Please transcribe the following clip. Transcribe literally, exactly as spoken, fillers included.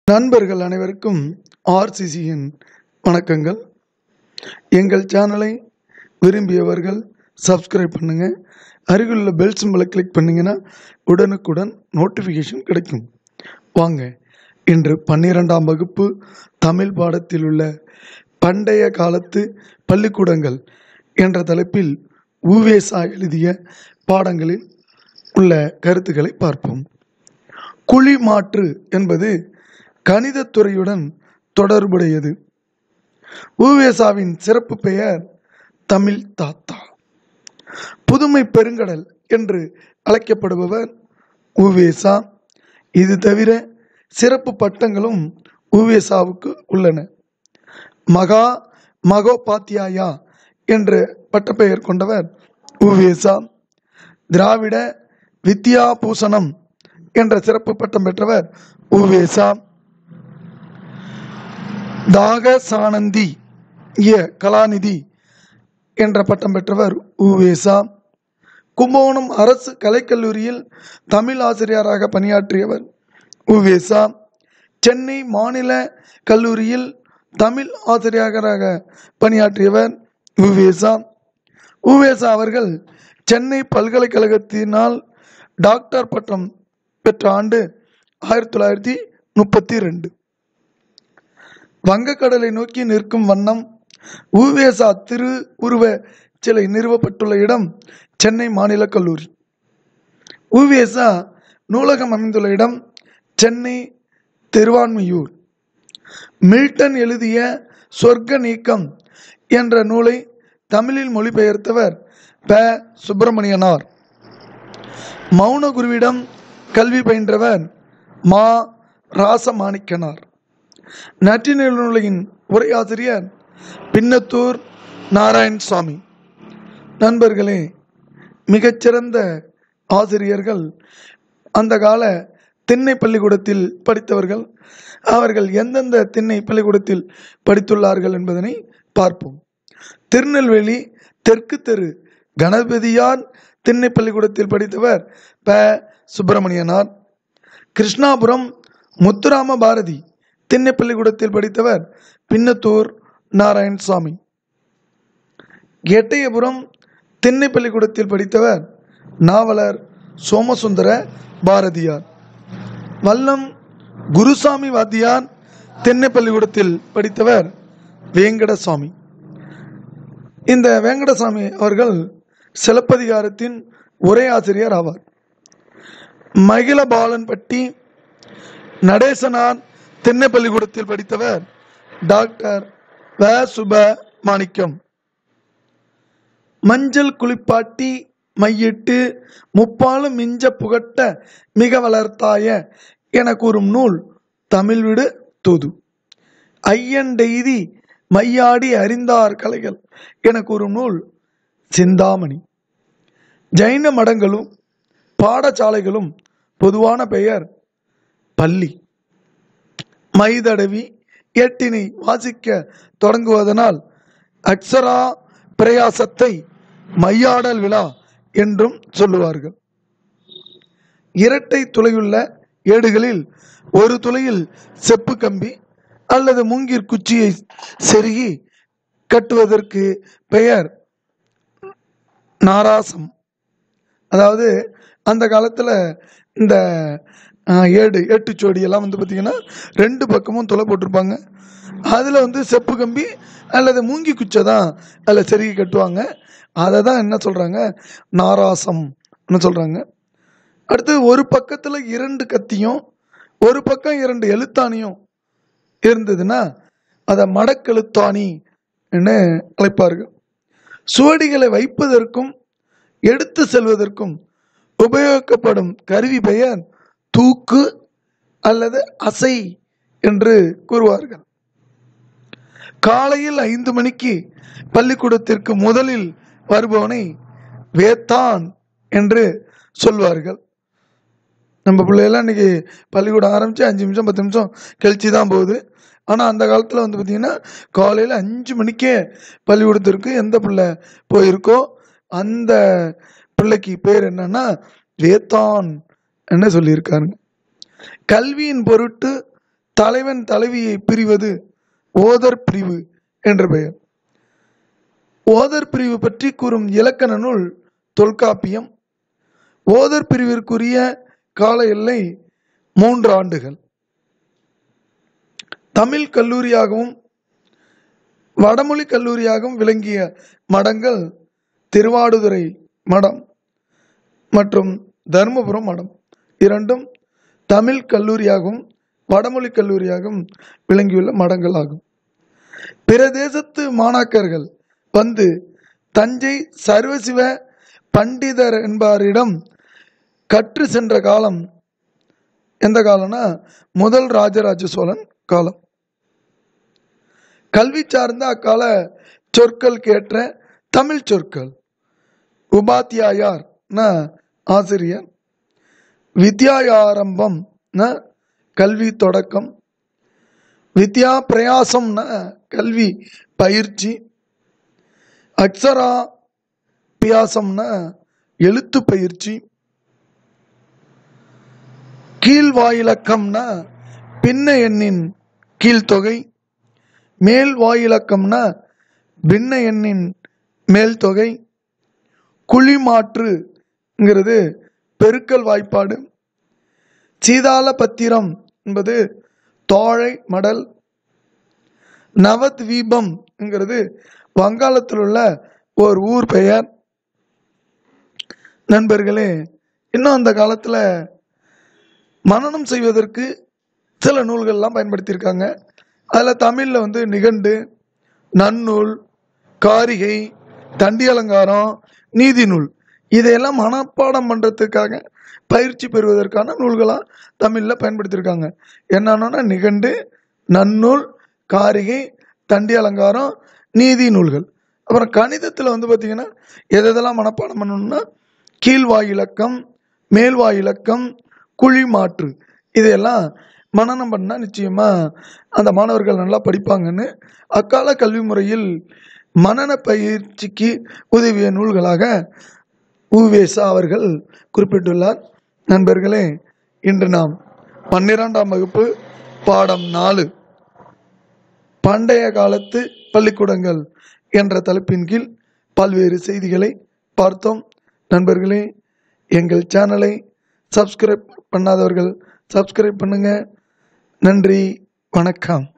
நண்பர்கள் அனைவருக்கும் ஆர்சிசியின் வணக்கங்கள். எங்கள் சேனலை விரும்பியவர்கள் சப்ஸ்கிரைப் பண்ணுங்கள். அருகிலுள்ள பெல் சிம்பலை கிளிக் பண்ணிங்கன்னா உடனுக்குடன் நோட்டிஃபிகேஷன் கிடைக்கும். வாங்க, இன்று பன்னிரெண்டாம் வகுப்பு தமிழ் பாடத்தில் உள்ள பண்டைய காலத்து பள்ளிக்கூடங்கள் என்ற தலைப்பில் உவேசா எழுதிய பாடங்களில் உள்ள கருத்துக்களை பார்ப்போம். குழி மாற்று என்பது கணிதத்துறையுடன் தொடர்புடையது. உவேசாவின் சிறப்பு பெயர் தமிழ் தாத்தா. புதுமை பெருங்கடல் என்று அழைக்கப்படுபவர் உவேசா. இது தவிர சிறப்பு பட்டங்களும் உவேசாவுக்கு உள்ளன. மகா மகோபாத்தியாயா என்ற பட்டப்பெயர் கொண்டவர் உவேசா. திராவிட வித்யா பூஷணம் என்ற சிறப்பு பட்டம் பெற்றவர் உவேசா. தாக சானந்தி கலாநிதி என்ற பட்டம் பெற்றவர் உவேசா. கும்பகோணம் அரசு கலைக்கல்லூரியில் தமிழ் ஆசிரியராக பணியாற்றியவர் உவேசா. சென்னை மாநில கல்லூரியில் தமிழ் ஆசிரியராக பணியாற்றியவர் உவேசா. உவேசா அவர்கள் சென்னை பல்கலைக்கழகத்தினால் டாக்டர் பட்டம் பெற்ற ஆண்டு ஆயிரத்தி தொள்ளாயிரத்தி முப்பத்தி ரெண்டு. வங்கக்கடலை நோக்கி நிற்கும் வண்ணம் உவேசா திரு உருவ சிலை நிறுவப்பட்டுள்ள இடம் சென்னை மாநில கல்லூரி. உவேசா நூலகம் அமைந்துள்ள இடம் சென்னை திருவான்மியூர். மில்டன் எழுதிய சொர்க்க நீக்கம் என்ற நூலை தமிழில் மொழிபெயர்த்தவர் ப சுப்பிரமணியனார். மௌனகுருவிடம் கல்வி பயின்றவர் மா ராசமாணிக்கனார். நற்றினை நூலின் உரையாசிரியர் பின்னத்தூர் நாராயணசாமி. நண்பர்களே, மிகச்சிறந்த ஆசிரியர்கள் அந்த கால திண்ணை பள்ளிக்கூடத்தில் படித்தவர்கள். அவர்கள் எந்தெந்த திண்ணை பள்ளிக்கூடத்தில் படித்துள்ளார்கள் என்பதனை பார்ப்போம். திருநெல்வேலி தெற்கு தெரு கணபதியார் திண்ணை பள்ளிக்கூடத்தில் படித்தவர் ப சுப்பிரமணியனார். கிருஷ்ணாபுரம் முத்துராம பாரதி திண்ணை பள்ளிக்கூடத்தில் படித்தவர் பின்னத்தூர் நாராயணசாமி. எட்டயபுரம் திண்ணை பள்ளிக்கூடத்தில் படித்தவர் நாவலர் சோமசுந்தர பாரதியார். வல்லம் குருசாமி வாத்தியார் திண்ணை பள்ளிக்கூடத்தில் படித்தவர் வேங்கடசாமி. இந்த வேங்கடசாமி அவர்கள் சிலப்பதிகாரத்தின் உரையாசிரியர் ஆவார். மகிழபாலன்பட்டி நடேசனார் திண்ணை பள்ளிக்கூடத்தில் படித்தவர் டாக்டர் வ சுப மாணிக்கம். மஞ்சள் குளிப்பாட்டி மையிட்டு முப்பாலும் மிஞ்ச புகட்ட மிக வளர்த்தாய என கூறும் நூல் தமிழ் விடு தூது. ஐயண்டெய்தி மையாடி அறிந்தார் கலைகள் என கூறும் நூல் சிந்தாமணி. ஜைன மடங்களும் பாடசாலைகளும் பொதுவான பெயர் பள்ளி. மைதடவி எட்டினை வாசிக்க தொடங்குவதனால் அக்ஷரா பிரயாசத்தை மையாடல் விழா என்றும் சொல்லுவார்கள். இரட்டை துளையுள்ள ஏடுகளில் ஒரு துளையில் செப்பு கம்பி அல்லது மூங்கிற் குச்சியை செருகி கட்டுவதற்கு பெயர் நாராசம். அதாவது அந்த காலத்தில் இந்த ஏடு ஏட்டுச்சோடி எல்லாம் வந்து பார்த்திங்கன்னா ரெண்டு பக்கமும் துளை போட்டிருப்பாங்க. அதில் வந்து செப்பு கம்பி அல்லது மூங்கி குச்சை தான் அதில் செருகி கட்டுவாங்க. அதை தான் என்ன சொல்கிறாங்க, நாராசம் என்ன சொல்கிறாங்க. அடுத்து ஒரு பக்கத்தில் இரண்டு கத்தியும் ஒரு பக்கம் இரண்டு எழுத்தாணியும் இருந்ததுன்னா அதை மடக்கெழுத்தாணி என்று அழைப்பார்கள். சுவடிகளை வைப்பதற்கும் எடுத்து செல்வதற்கும் உபயோகிக்கப்படும் கருவி பெயர் தூக்கு அல்லது அசை என்று கூறுவார்கள். காலையில் ஐந்து மணிக்கு பள்ளிக்கூடத்திற்கு முதலில் வருபவனை வேத்தான் என்று சொல்வார்கள். நம்ம பிள்ளையெல்லாம் இன்னைக்கு பள்ளிக்கூடம் ஆரம்பித்து அஞ்சு நிமிஷம் பத்து நிமிஷம் கழிச்சு தான் போகுது. ஆனால் அந்த காலத்தில் வந்து பார்த்திங்கன்னா காலையில் அஞ்சு மணிக்கே பள்ளிக்கூடத்திற்கு எந்த பிள்ளை போயிருக்கோ அந்த பிள்ளைக்கு பேர் என்னன்னா வேத்தான் என்ன சொல்லியிருக்காருங்க. கல்வியின் பொருட்டு தலைவன் தலைவியை பிரிவது ஓதர் பிரிவு என்ற பெயர். ஓதர் பிரிவு பற்றி கூறும் இலக்கண நூல் தொல்காப்பியம். ஓதர் பிரிவிற்குரிய கால எல்லை மூன்று ஆண்டுகள். தமிழ் கல்லூரியாகவும் வடமொழி கல்லூரியாகவும் விளங்கிய மடங்கள் திருவாடுதுறை மடம் மற்றும் தருமபுரம் மடம். இரண்டும் தமிழ் கல்லூரியாகவும் வடமொழி கல்லூரியாகவும் விளங்கியுள்ள மடங்கள் ஆகும். பிற தேசத்து மாணாக்கர்கள் வந்து தஞ்சை சர்வசிவ பண்டிதர் என்பாரிடம் கற்று சென்ற காலம் எந்த காலம்னா முதல் ராஜராஜ சோழன் காலம். கல்வி சார்ந்த அக்கால சொற்கள் கேட்ட தமிழ் சொற்கள். உபாத்தியாயார் ஆசிரியர், வித்யாயாரம்பம் கல்வி தொடக்கம், வித்யா பிரயாசம் கல்வி பயிற்சி, அக்ஷரா பியாசம்னா எழுத்து பயிற்சி, கீழ்வாயிலக்கம்னா பின்ன எண்ணின் கீழ்த்தொகை, மேல் வாயிலக்கம்னா பின்ன எண்ணின் மேல் தொகை, குழிமாற்றுங்கிறது பெருக்கல் வாய்ப்பாடு, சீதால பத்திரம் என்பது தோழை மடல், நவத்வீபம்ங்கிறது வங்காளத்தில் உள்ள ஒரு ஊர் பெயர். நண்பர்களே, இன்னும் அந்த காலத்தில் மனனம் செய்வதற்கு சில நூல்கள்லாம் பயன்படுத்தியிருக்காங்க. அதில் தமிழில் வந்து நிகண்டு, நன்னூல், காரிகை, தண்டி அலங்காரம், நீதி நூல், இதையெல்லாம் மனப்பாடம் பண்ணுறதுக்காக பயிற்சி பெறுவதற்கான நூல்களாக தமிழில் பயன்படுத்தியிருக்காங்க. என்னன்னா நிகண்டு, நன்னூல், காரிகை, தண்டி அலங்காரம், நீதி நூல்கள். அப்புறம் கணிதத்தில் வந்து பார்த்திங்கன்னா எதெல்லாம் மனப்பாடம் பண்ணணும்னா கீழ்வாயிலக்கம், மேல்வாயிலக்கம், குழி மாற்று, இதையெல்லாம் மனனம் பண்ணால் நிச்சயமாக அந்த மாணவர்கள் நல்லா படிப்பாங்கன்னு அக்கால கல்வி முறையில் மனன பயிற்சிக்கு உதவிய நூல்களாக உவேசா அவர்கள் குறிப்பிட்டுள்ளார். நண்பர்களே, இன்று நாம் பன்னிரெண்டாம் வகுப்பு பாடம் நாலு பண்டைய காலத்து பள்ளிக்கூடங்கள் என்ற தலைப்பின் கீழ் பல்வேறு செய்திகளை பார்த்தோம். நண்பர்களே, எங்கள் சேனலை சப்ஸ்கிரைப் பண்ணாதவர்கள் சப்ஸ்கிரைப் பண்ணுங்க. நன்றி, வணக்கம்.